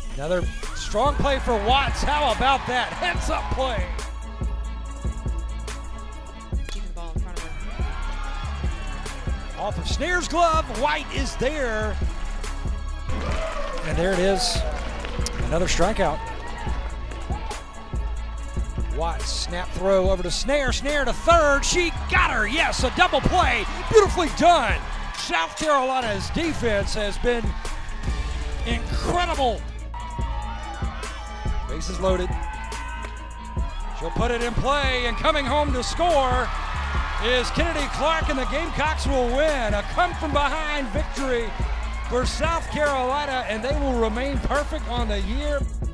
Another strong play for Watts. How about that? Heads up play. Keeping the ball in front of her. Off of Snare's glove. White is there. And there it is. Another strikeout. Watts snap throw over to Snare. Snare to third. She got her. Yes, a double play. Beautifully done. South Carolina's defense has been incredible. Bases loaded. She'll put it in play, and coming home to score is Kennedy Clark, and the Gamecocks will win. A come-from-behind victory for South Carolina, and they will remain perfect on the year.